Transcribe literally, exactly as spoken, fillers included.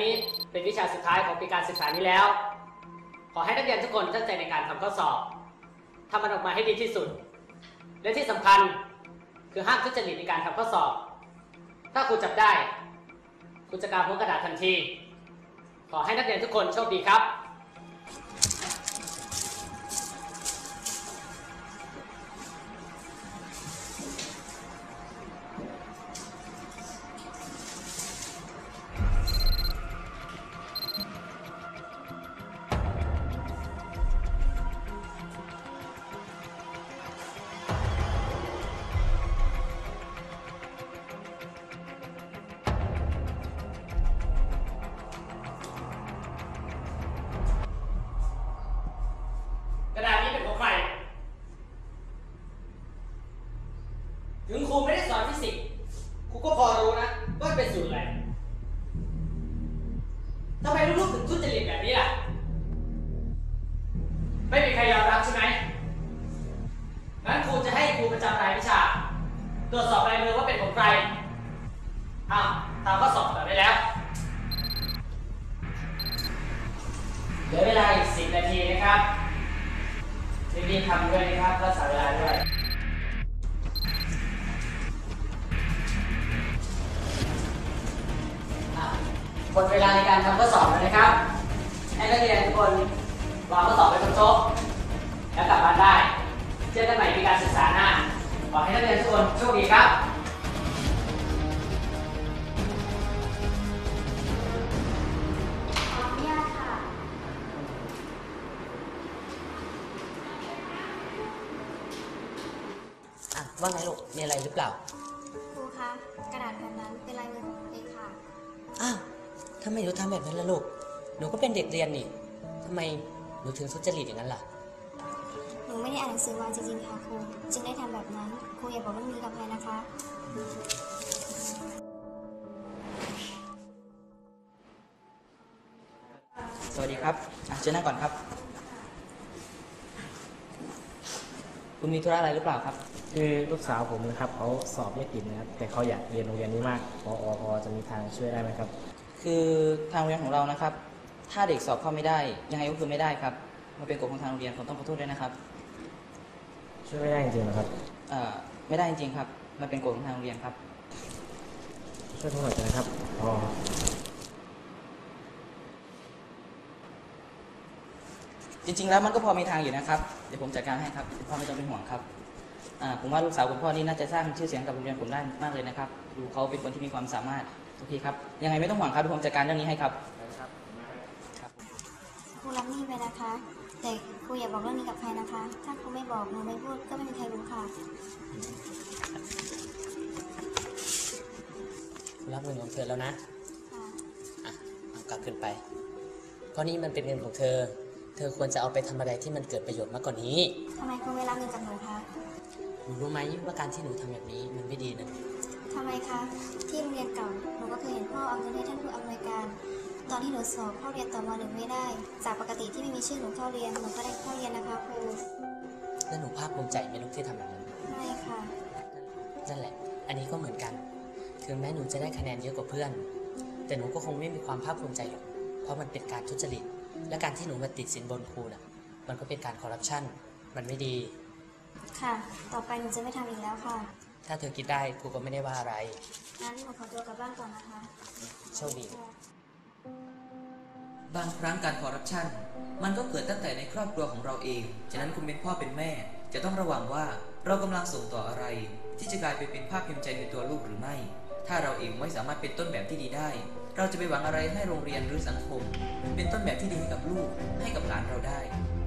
นี้เป็นวิชาสุดท้ายของปีการศึกษานี้แล้วขอให้นักเรียนทุกคนตั้งใจในการทำข้อสอบทำมันออกมาให้ดีที่สุดและที่สำคัญคือห้ามทุจริตในการทำข้อสอบถ้าครูจับได้ครูจะกางพ้นกระดาษทันทีขอให้นักเรียนทุกคนโชคดีครับกระดาษนี้เป็นของใครถึงครูไม่ได้สอนฟิสิกส์ครูก็พอรู้นะว่าเป็นสูตรอะไรทำไมลูกๆถึงทุจริตแบบนี้ล่ะไม่มีใครยอมรับใช่ไหมงั้นครูจะให้ครูประจำรายวิชาตรวจสอบลายมือว่าเป็นของใครอ้าวทำข้อสอบต่อได้แล้วเหลือเวลาอีกสิบนาทีนะครับรีบๆทำด้วยนะครับรักษาเวลาด้วยหมดเวลาในการทำข้อสอบแล้วนะครับให้นักเรียนทุกคนวางข้อสอบไว้บนโต๊ะแล้วกลับบ้านได้เจอกันใหม่ปีการศึกษาหน้าขอให้นักเรียนทุกคนโชคดีครับว่าไงลูกมีอะไรหรือเปล่าครูคะกระดาษแบบนั้นเป็นลายมือของเด็กค่ะอ้าวทำไมหนูทำแบบนั้นล่ะลูกหนูก็เป็นเด็กเรียนนี่ทำไมหนูถึงทุจริตอย่างนั้นล่ะหนูไม่ได้อ่านหนังสือมาจริงๆค่ะครูจึงได้ทำแบบนั้นครูอย่าบอกเรื่องนี้กับใครนะคะสวัสดีครับเชิญนั่งก่อนครับคุณมีธุระอะไรหรือเปล่าครับคือลูกสาวผมนะครับเขาสอบไม่ติดนะครับแต่เขาอยากเรียนโรงเรียนนี้มากพอพอจะมีทางช่วยได้ไหมครับคือทางโรงเรียนของเรานะครับถ้าเด็กสอบเข้าไม่ได้ยังไงก็คือไม่ได้ครับมันเป็นกฎของทางโรงเรียนผมต้องขอโทษด้วยนะครับช่วยไม่ได้จริงๆนะครับเอ่อไม่ได้จริงๆครับมันเป็นกฎของทางโรงเรียนครับช่วยผมหน่อยนะครับพอจริงๆแล้วมันก็พอมีทางอยู่นะครับเดี๋ยวผมจัดการให้ครับพ่อไม่ต้องเป็นห่วงครับผมว่าลูกสาวคุณพ่อนี่น่าจะสร้างชื่อเสียงกับโรงเรียนผมได้มากเลยนะครับดูเขาเป็นคนที่มีความสามารถโอเคครับยังไงไม่ต้องห่วงครับผมจัดการเรื่องนี้ให้ครับครูรับนี่ไปนะคะแต่ครูอย่าบอกเรื่องนี้กับใครนะคะถ้าครูไม่บอกหนูไม่พูดก็ไม่มีใครรู้ค่ะรับเงินของเธอแล้วนะอ่ะเอากลับขึ้นไปเพราะนี่มันเป็นเงินของเธอเธอควรจะเอาไปทำอะไรที่มันเกิดประโยชน์มากกว่านี้ทำไมครูไม่รับเงินจากหนูคะหนูรู้ไหมว่าการที่หนูทำแบบนี้มันไม่ดีนะทำไมคะที่โรงเรียนเก่าหนูก็เคยเห็นพ่อเอาเงินให้ท่านผู้อำนวยการตอนที่หนูสอบเข้าเรียนต่อมหนึ่งไม่ได้จากปกติที่ไม่มีชื่อหนูเข้าเรียนหนูก็ได้เข้าเรียนนะคะครูแล้วหนูภาคภูมิใจไหมลูกที่ทำแบบนั้นไม่ค่ะนั่นแหละอันนี้ก็เหมือนกันถึงแม้หนูจะได้คะแนนเยอะกว่าเพื่อนแต่หนูก็คงไม่มีความภาคภูมิใจหรอกเพราะมันเป็นการทุจริตและการที่หนูมาติดสินบนครูน่ะมันก็เป็นการคอร์รัปชันมันไม่ดีค่ะต่อไปหนูจะไม่ทำอีกแล้วค่ะถ้าเธอคิดได้ครูก็ไม่ได้ว่าอะไรงั้นหนูขอตัวกลับบ้านก่อนนะคะโชคดีบางครั้งการคอร์รัปชันมันก็เกิดตั้งแต่ในครอบครัวของเราเองฉะนั้นคุณเป็นพ่อเป็นแม่จะต้องระวังว่าเรากำลังส่งต่ออะไรที่จะกลายไปเป็นภาพพิมพ์ใจในตัวลูกหรือไม่ถ้าเราเองไม่สามารถเป็นต้นแบบที่ดีได้เราจะไปหวังอะไรให้โรงเรียนหรือสังคมเป็นต้นแบบที่ดีให้กับลูกให้กับหลานเราได้